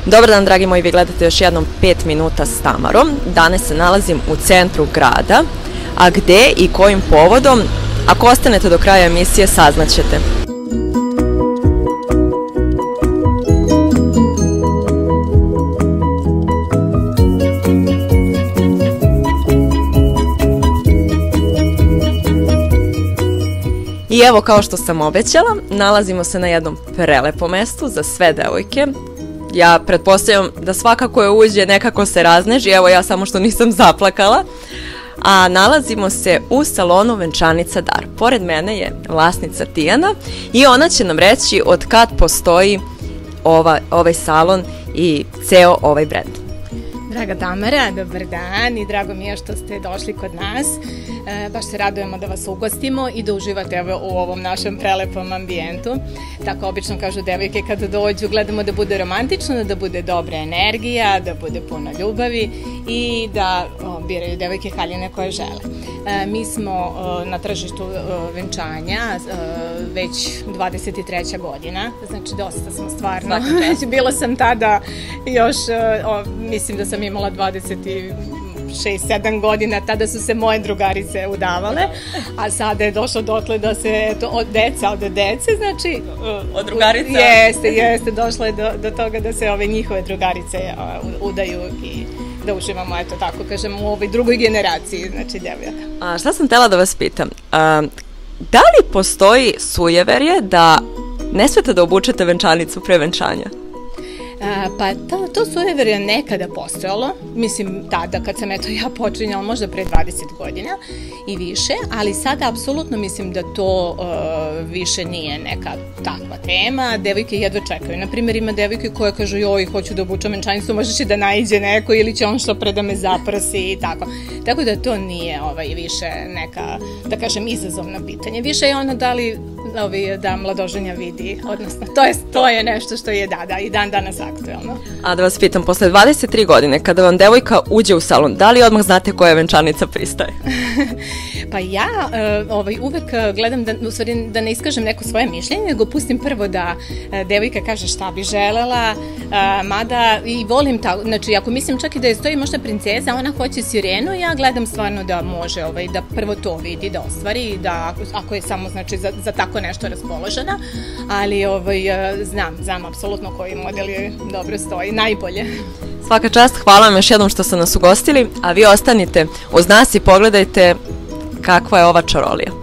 Dobar dan, dragi moji, vi gledate još jednom 5 minuta s Tamarom. Danas se nalazim u centru grada, a gde i kojim povodom, ako ostanete do kraja emisije, saznaćete. I evo, kao što sam obećala, nalazimo se na jednom prelepom mestu za sve devojke. Ja pretpostavljam da svaka koja uđe nekako se razneži, evo ja samo što nisam zaplakala. A nalazimo se u salonu Venčanica Dar. Pored mene je vlasnica Tijana i ona će nam reći od kad postoji ovaj salon i ceo ovaj brend. Draga Tamara, dobar dan i drago mi je što ste došli kod nas. Baš se radujemo da vas ugostimo i da uživate u ovom našem prelepom ambijentu. Tako obično kažu devojke kada dođu, gledamo da bude romantično, da bude dobra energija, da bude puno ljubavi i da biraju devojke haljine koje žele. Mi smo na tržištu venčanja već 23. godina, znači dosta smo stvarno. Bila sam tada još, mislim da sam imala 26-7 godina, tada su se moje drugarice udavale, a sada je došlo dotle da se od dece, znači... Od drugarica? Jeste, došlo je do toga da se ove njihove drugarice udaju i da uživamo, eto tako kažem, u ovoj drugoj generaciji, znači devojaka. A šta sam htela da vas pitam, da li postoji sujeverje da ne smete da obučete venčanicu pre venčanja? Pa to sujeverje nekada postojalo, mislim tada kad sam ja počinjala možda pre 20 godina i više, ali sada apsolutno mislim da to više nije neka takva tema, devojke jedva čekaju. Naprimjer, ima devojke koje kažu joj, hoću da obučem venčanicu, možda će da naiđe neko ili će on što pre da me zaprosi i tako. Tako da to nije više neka, da kažem, izazovno pitanje. Više je ono da mladoženja vidi, odnosno to je nešto što je i dan danas aktuelno. A da vas pitam, posle 23 godine, kada vam devojka uđe u salon, da li odmah znate koja venčanica pristaje? Pa ja uvek gledam da ne iskažem neko svoje mišljenje, nego pustim prvo da devojka kaže šta bi želela, mada i volim tako, znači ako mislim čak i da je stoji možda princeza, ona hoće sirenu, ja gledam stvarno da može da prvo to vidi, da ostvari, da ako je samo znači za tako nešto raspoložena, ali znam apsolutno koji model je dobro stoji, najbolje. Svaka čast, hvala vam još jednom što ste nas ugostili, a vi ostanite uz nas i pogledajte kakva je ova čarolija.